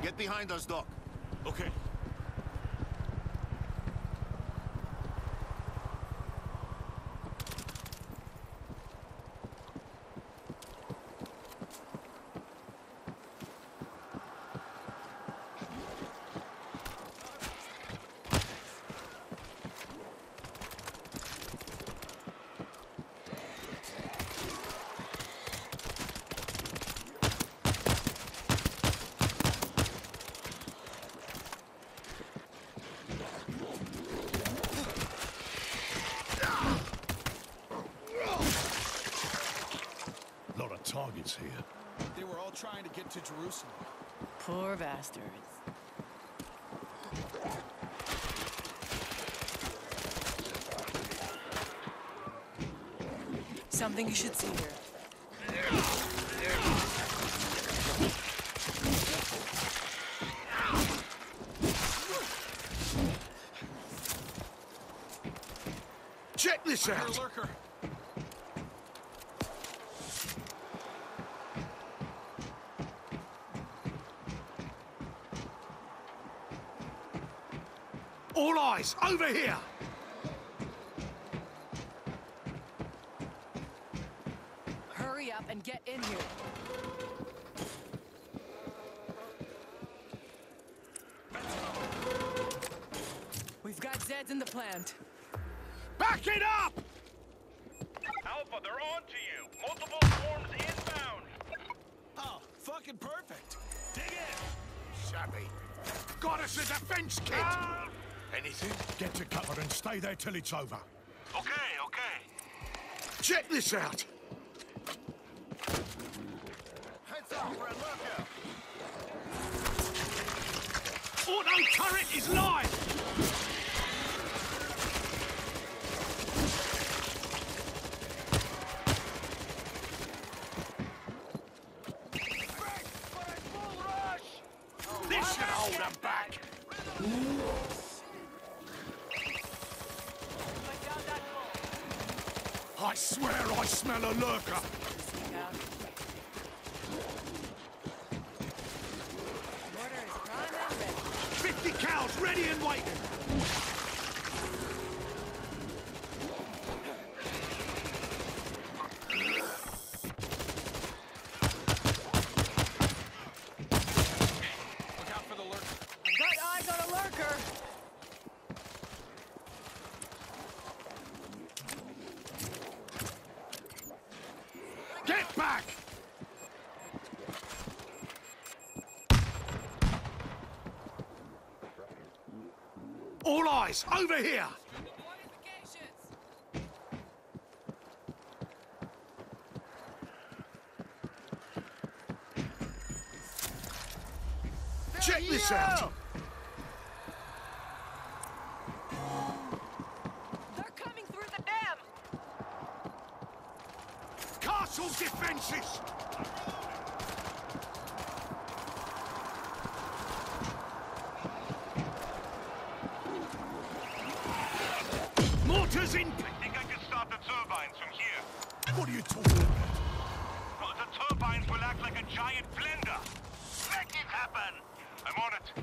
Get behind us, Doc. Okay. Targets here. They were all trying to get to Jerusalem. Poor bastards. Something you should see here. Check this out! Lurker. All eyes, over here! Hurry up and get in here. We've got Zeds in the plant. Back it up! Alpha, they're on to you. Multiple swarms inbound. Oh, fucking perfect. Dig in. Shabby. Got us a defense kit! Anything? Get to cover and stay there till it's over. Okay, okay. Check this out! Heads up for a lurker. Auto turret is live! This should hold them back! I swear I smell a lurker! Mortar is prime and ready. 50 cows ready and waiting! Look out for the lurker. Got eyes on a lurker. Get back! All eyes, over here! Check this out! They're coming through the dam. Castle defenses! Mortars in! I think I can start the turbines from here. What are you talking about? Oh, the turbines will act like a giant blender. Make it happen. I'm on it.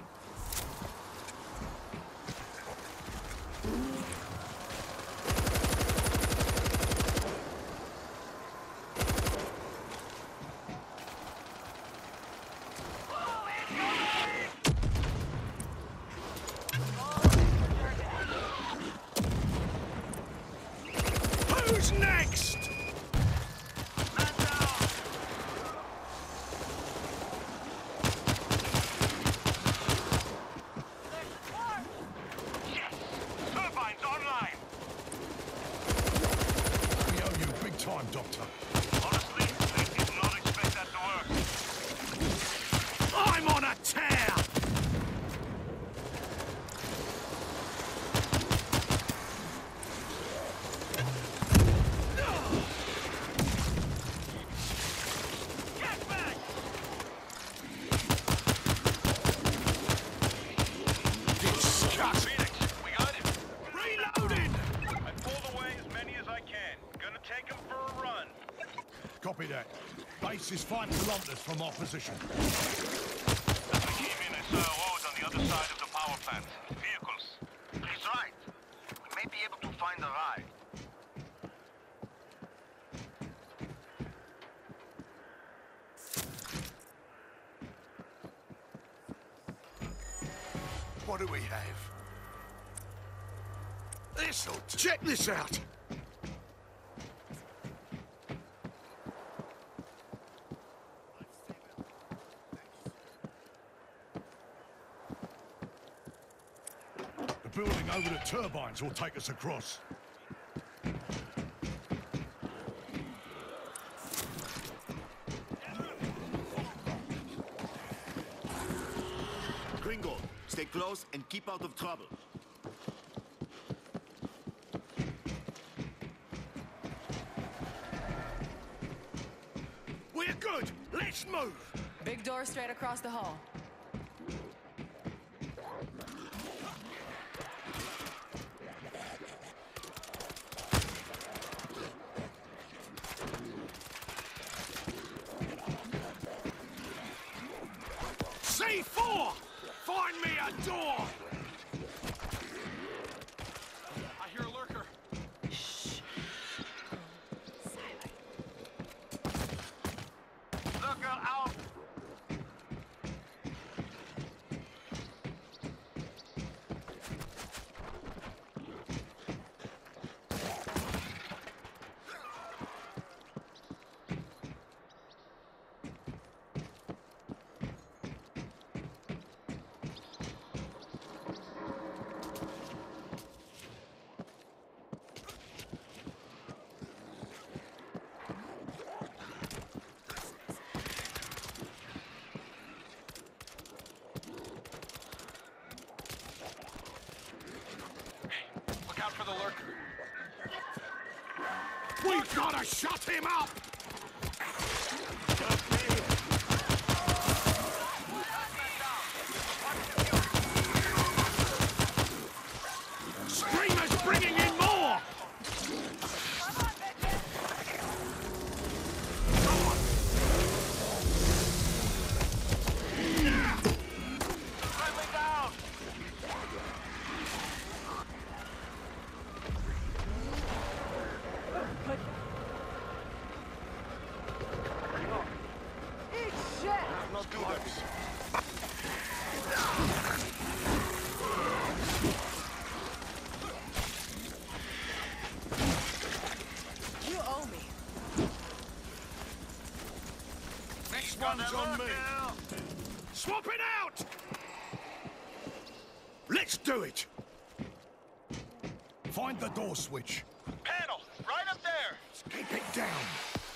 Who's next? Man down. Yes! Turbines online. We owe you big time, Doctor. Honestly, I did not expect that to work. I'm on a tear! Get back! Disgust! Phoenix, we got him. Reloading! I pulled away as many as I can. Gonna take him for a run. Copy that. Base is 5 kilometers from our position. I came in What do we have? This'll do. Check this out! The building over the turbines will take us across. Gringo, stay close and keep out of trouble. We're good! Let's move! Big door straight across the hall. C4! Find me a door! I hear a lurker. Lurker out! Look out for the lurker. We've gotta shut him up! Screamer's bringing in more! Friendly down! Eat shit! Not do this. You owe me. Next one's on me. Swap it out! Let's do it! Find the door switch. Panel, right up there! Keep it down.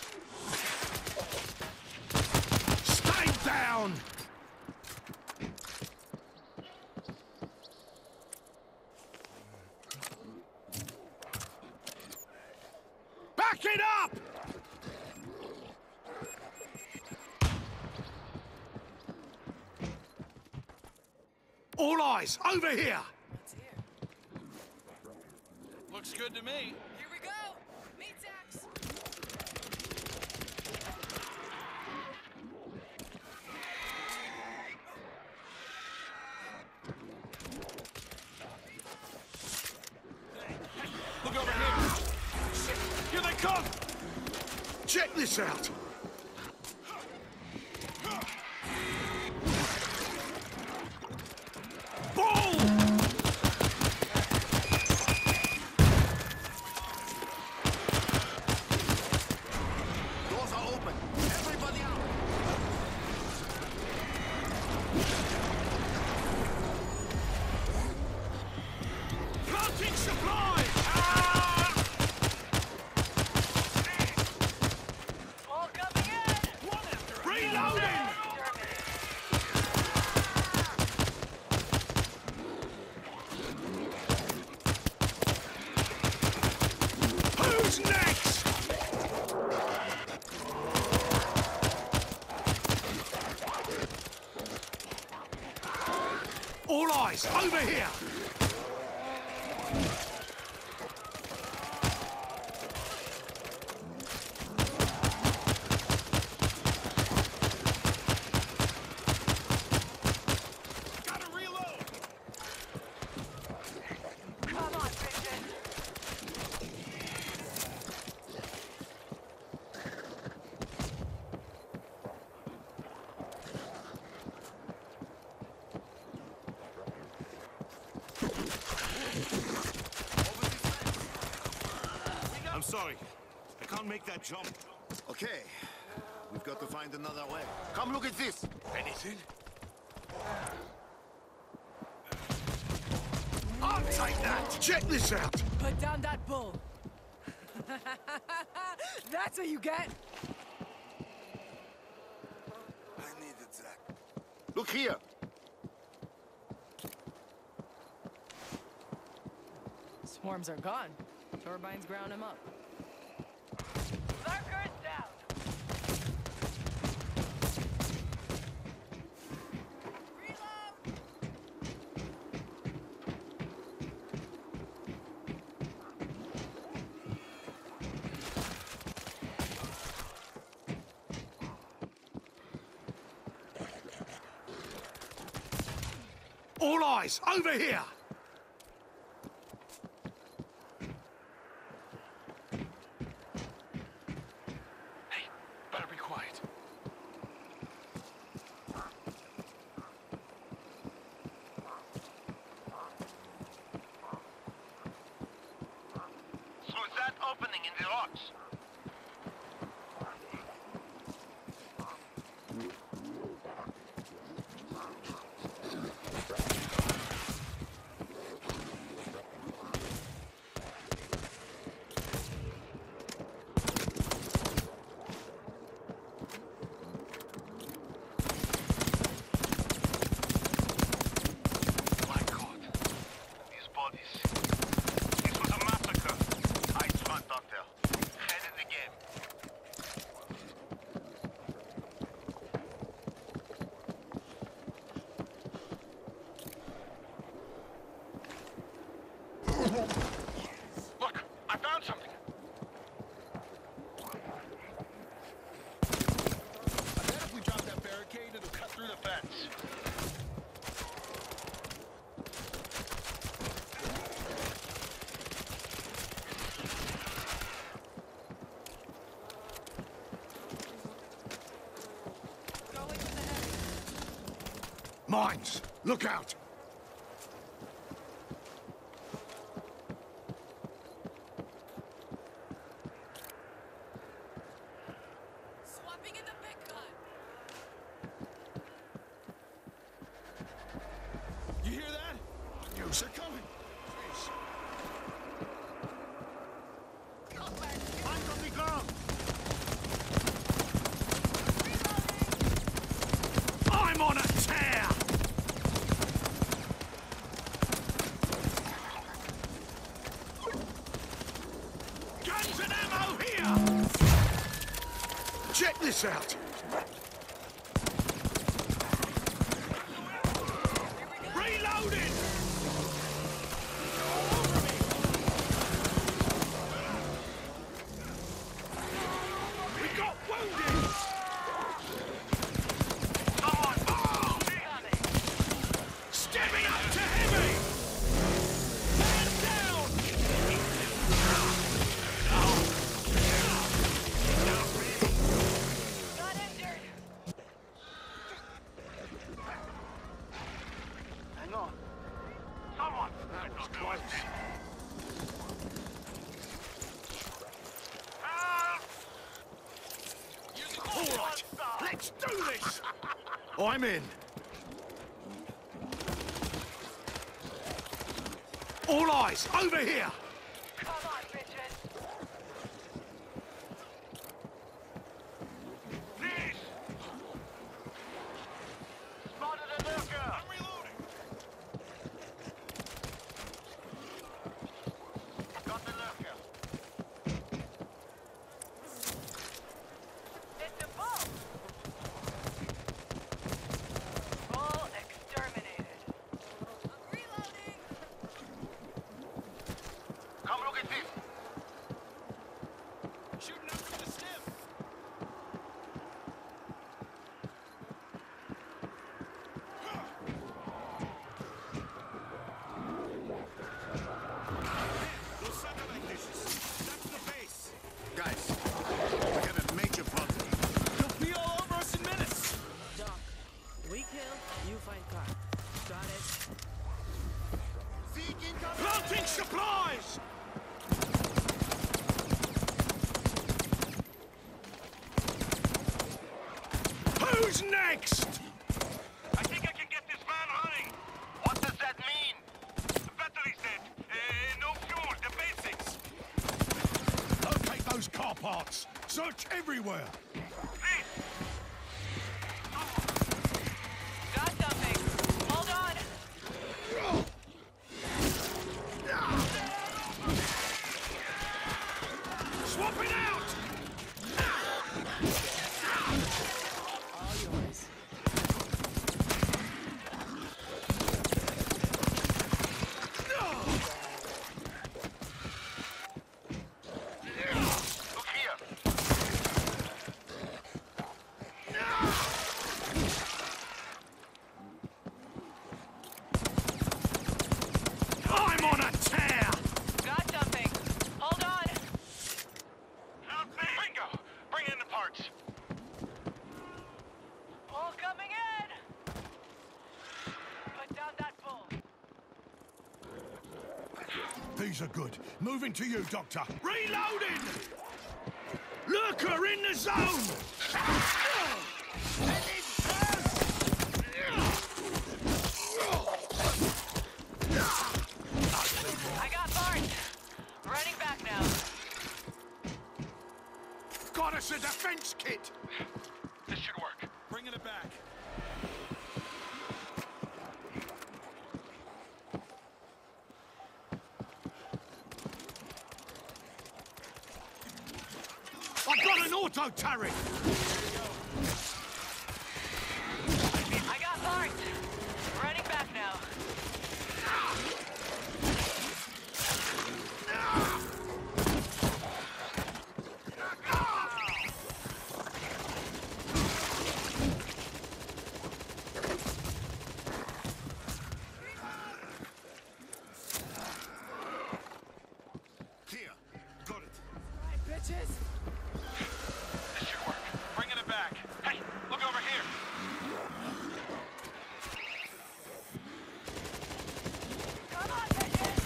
Stay down! Back it up! All eyes, over here! What's here? Looks good to me. Here we go! Meat sacks! Look over here. Shit, here they come! Check this out! Boom! Doors are open. Everybody out. Planting supplies! All coming in! Reloading! Who's next? All eyes, over here! Gotta reload! Come on, Christian! sorry. I can't make that jump. Okay. We've got to find another way. Come look at this. Anything? I'll take that! Check this out! Put down that bull. That's what you get. I needed that. Look here. Swarms are gone. Turbines ground him up. Lurkers down. Reload. All eyes, over here! Opening in the rocks. My God, these bodies. This was a massacre. Ice front out there. Head in the game. Look, I found something. I bet if we drop that barricade, it'll cut through the fence. Going with the heavy. Mines! Look out! Swapping in the big gun. You hear that? News are coming. Fish. Mines on the ground. I'm on a tear! Guns and ammo here! Check this out! Reloading! We got wounded! Stepping up to heavy! Man down! Not injured. Hang on. Someone! That was close. Help! All right, let's do this! I'm in. All eyes, over here! Come on, bitches. Please! Spotted a lurker! I'm reloading! Got the lurker. It's a bull. Bull exterminated. I'm reloading. Come look at this! Shooting up from the stem. Los satellite dishes. That's the base. Guys, we have a major problem. They'll be all over us in minutes. Doc, we kill, you find car. Got it. Seek incoming! Planting supplies! Search everywhere! Got something. Hold on. Swap it out! All yours. Look here. I'm on a tear! Got something. Hold on. Bingo! Bring in the parts. All coming in. Put down that bull. These are good. Moving to you, Doctor. Reloading! Lurker in the zone! I got Bart. Running back now. Got us a defense kit! This should work. Bringing it back. I got an auto turret! I got Bart. Running back now. Here, got it. Right, bitches. This should work. Bringing it back. Hey, look over here. Come on, bitches.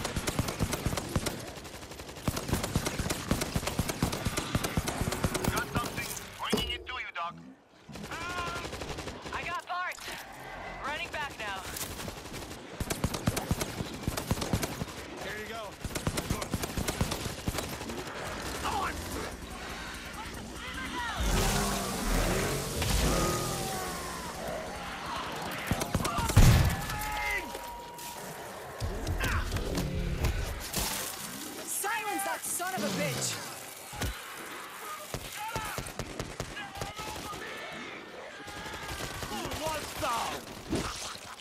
Got something. Bringing it to you, Doc. I got Bart. Running back now. There you go. On! Silence that son of a bitch. What's that?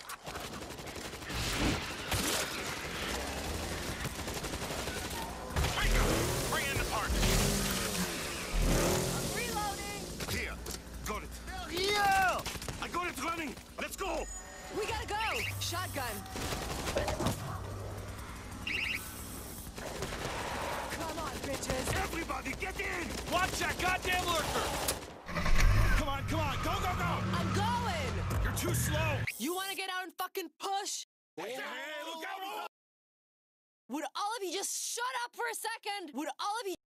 Bingo! Bring in the parts. Reloading. Here, got it. Yeah! I got it running. Let's go! We gotta go. Shotgun. Come on, bitches. Everybody, get in! Watch that goddamn lurker! Come on, come on. Go, go, go! I'm going. You're too slow. You wanna get out and fucking push? Hey, look out! Would all of you just shut up for a second? Would all of you